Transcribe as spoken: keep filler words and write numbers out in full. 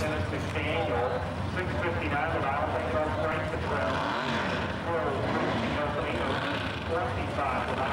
Superintendent McDaniel, six fifty-nine with Island Lake Strength to twelve. Pro, Opening of twenty-five with